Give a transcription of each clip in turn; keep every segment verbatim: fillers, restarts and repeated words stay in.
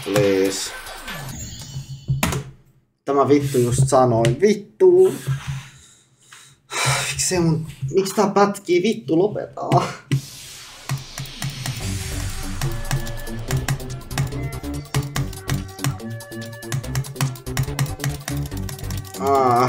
Please. Tämä vittu just sanoin. Vittu. Miksi mun... Miksi tää pätkii? Vittu lopetaa. Ah.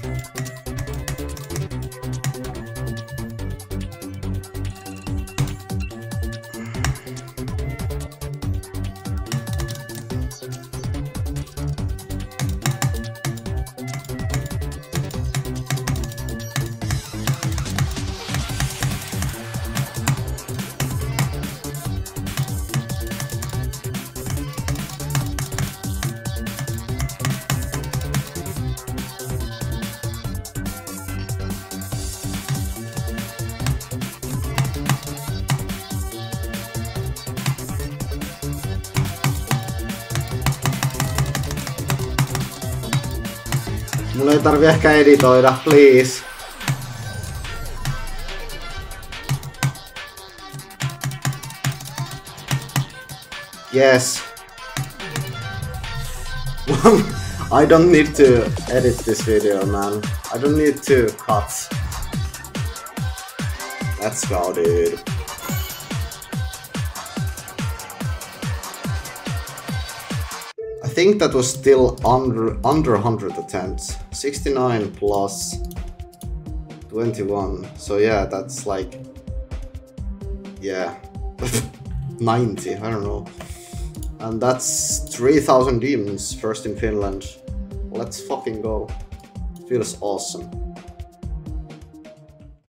Mun ei tarvi ehkä editoida, please. Yes. I don't need to edit this video, man. I don't need to cut. Let's go, dude. I think that was still under under one hundred attempts. sixty-nine plus twenty-one. So yeah, that's like, yeah, ninety, I don't know. And that's three thousand demons first in Finland. Let's fucking go. Feels awesome.